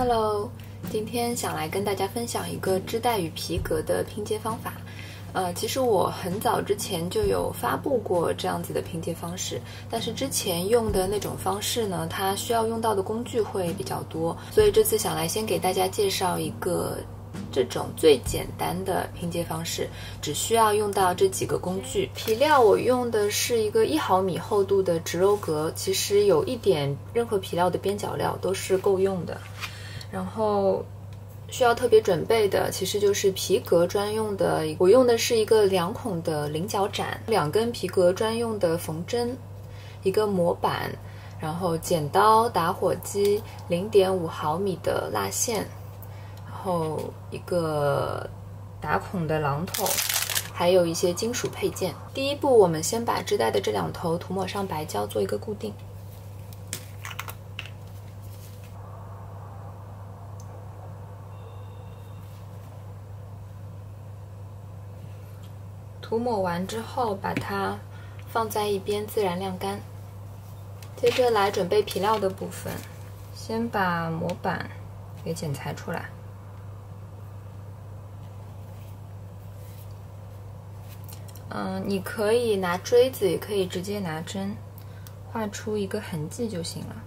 Hello， 今天想来跟大家分享一个织带与皮革的拼接方法。其实我很早之前就有发布过这样子的拼接方式，但是之前用的那种方式呢，它需要用到的工具会比较多，所以这次想来先给大家介绍一个这种最简单的拼接方式，只需要用到这几个工具。皮料我用的是一个1毫米厚度的植鞣革，其实有一点任何皮料的边角料都是够用的。然后需要特别准备的其实就是皮革专用的，我用的是一个2孔的菱角斩，2根皮革专用的缝针，一个模板，然后剪刀、打火机、0.5毫米的蜡线，然后一个打孔的榔头，还有一些金属配件。第一步，我们先把织带的这2头涂抹上白胶做一个固定。涂抹完之后，把它放在一边自然晾干。接着来准备皮料的部分，先把模板给剪裁出来。你可以拿锥子，也可以直接拿针，画出一个痕迹就行了。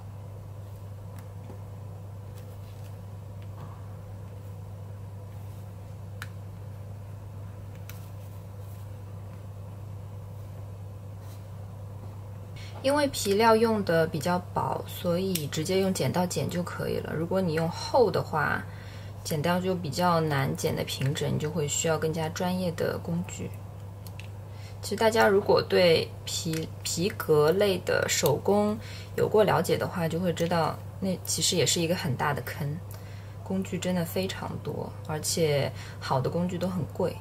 因为皮料用的比较薄，所以直接用剪刀剪就可以了。如果你用厚的话，剪刀就比较难剪得平整，你就会需要更加专业的工具。其实大家如果对皮革类的手工有过了解的话，就会知道那其实也是一个很大的坑，工具真的非常多，而且好的工具都很贵。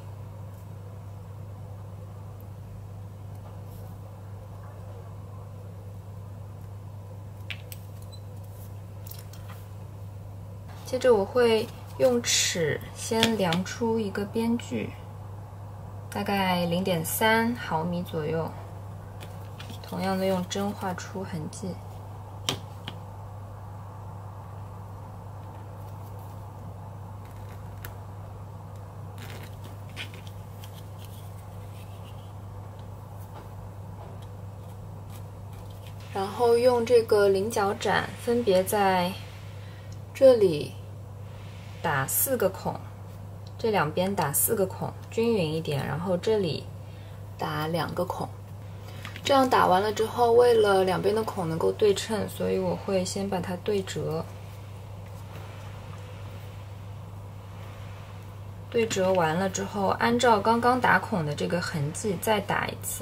接着我会用尺先量出一个边距，大概0.3毫米左右，同样的用针画出痕迹。然后用这个菱角斩分别在这里打4个孔，这2边打4个孔，均匀一点，然后这里打2个孔。这样打完了之后，为了2边的孔能够对称，所以我会先把它对折。对折完了之后，按照刚刚打孔的这个痕迹再打一次。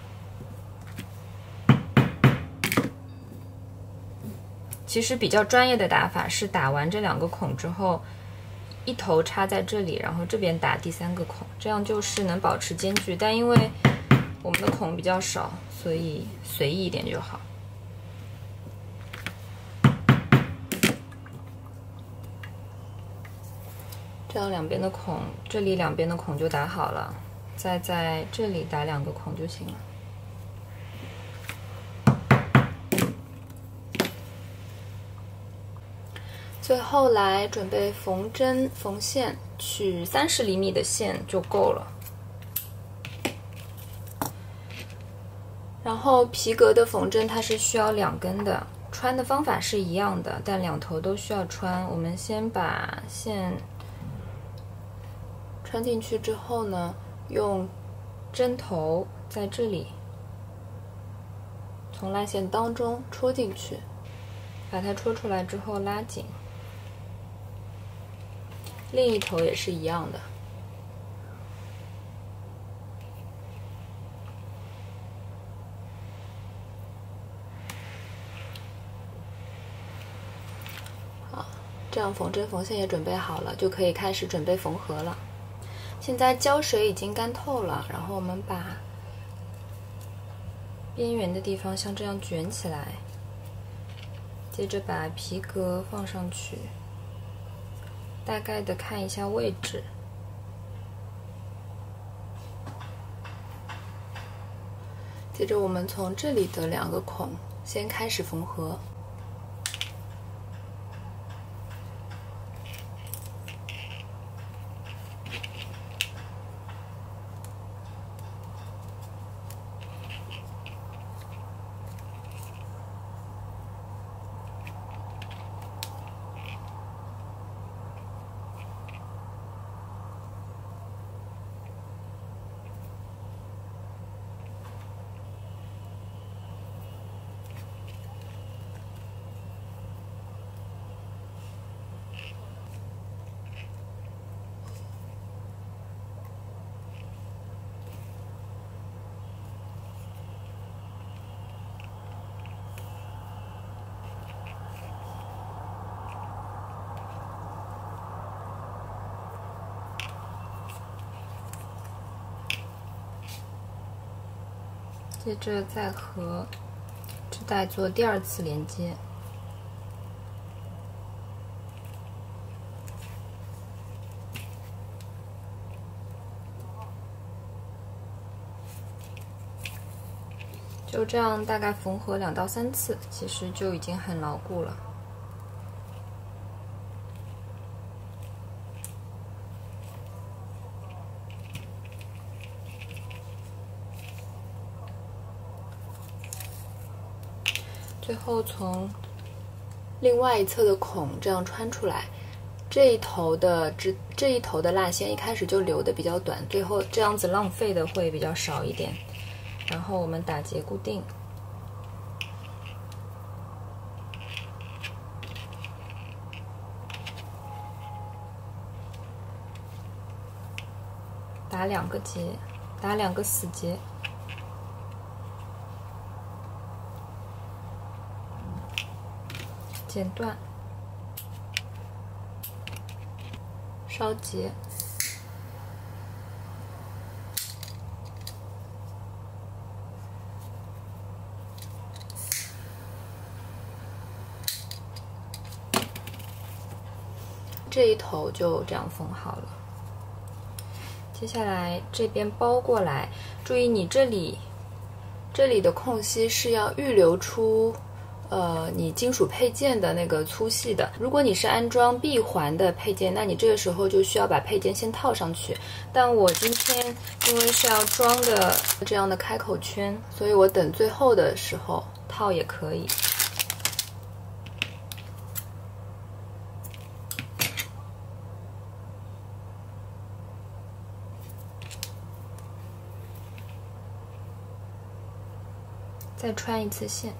其实比较专业的打法是打完这2个孔之后，一头插在这里，然后这边打第3个孔，这样就是能保持间距。但因为我们的孔比较少，所以随意一点就好。这样2边的孔，这里2边的孔就打好了，再在这里打2个孔就行了。最后来准备缝针、缝线，取30厘米的线就够了。然后皮革的缝针它是需要2根的，穿的方法是一样的，但2头都需要穿。我们先把线穿进去之后呢，用针头在这里从蜡线当中戳进去，把它戳出来之后拉紧。另一头也是一样的。好，这样缝针缝线也准备好了，就可以开始准备缝合了。现在胶水已经干透了，然后我们把边缘的地方像这样卷起来，接着把皮革放上去，大概的看一下位置，接着我们从这里的2个孔先开始缝合。 接着再和织带做第2次连接。就这样大概缝合2到3次，其实就已经很牢固了。最后从另外一侧的孔这样穿出来，这一头的蜡线一开始就留的比较短，最后这样子浪费的会比较少一点。然后我们打结固定，打2个结，打2个死结。剪断，烧结，这一头就这样缝好了。接下来这边包过来，注意你这里的空隙是要预留出你金属配件的那个粗细的。如果你是安装闭环的配件，那你这个时候就需要把配件先套上去。但我今天因为是要装的这样的开口圈，所以我等最后的时候套也可以。再穿1次线。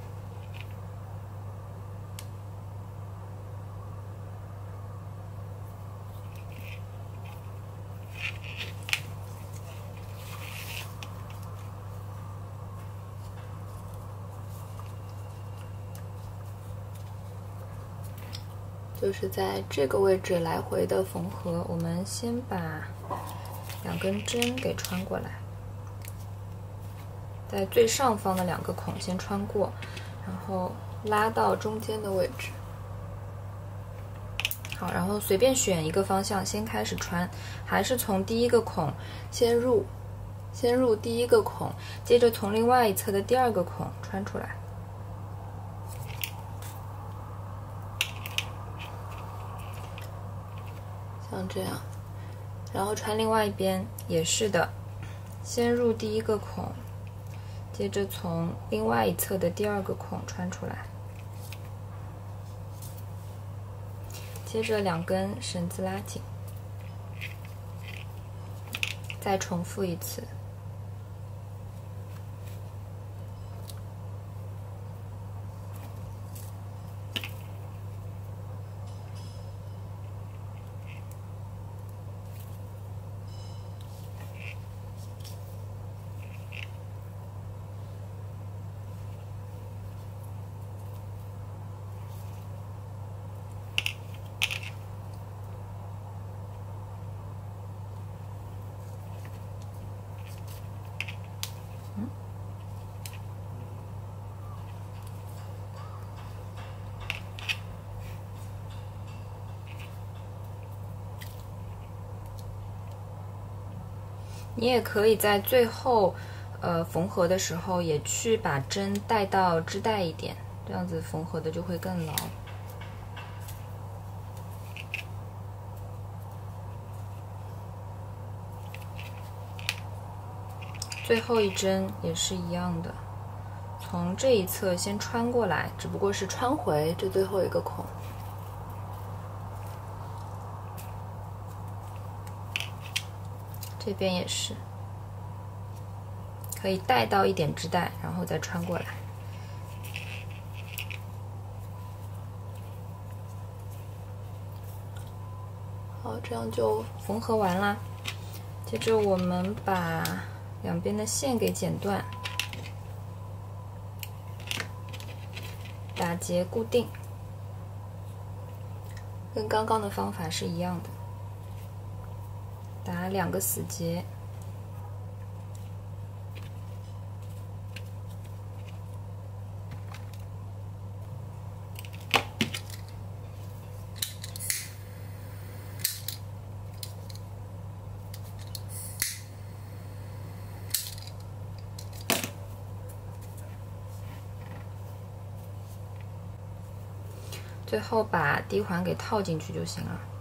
就是在这个位置来回的缝合，我们先把2根针给穿过来，在最上方的2个孔先穿过，然后拉到中间的位置。好，然后随便选一个方向先开始穿，还是从第1个孔先入第1个孔，接着从另外一侧的第2个孔穿出来。像这样，然后穿另外一边也是的，先入第1个孔，接着从另外一侧的第2个孔穿出来，接着2根绳子拉紧，再重复1次。你也可以在最后缝合的时候也去把针带到织带一点，这样子缝合的就会更牢。最后一针也是一样的，从这一侧先穿过来，只不过是穿回这最后一个孔。这边也是，可以带到一点织带，然后再穿过来。好，这样就缝合完啦。接着我们把2边的线给剪断，打结固定，跟刚刚的方法是一样的。打2个死结， 最后把滴环给套进去就行了。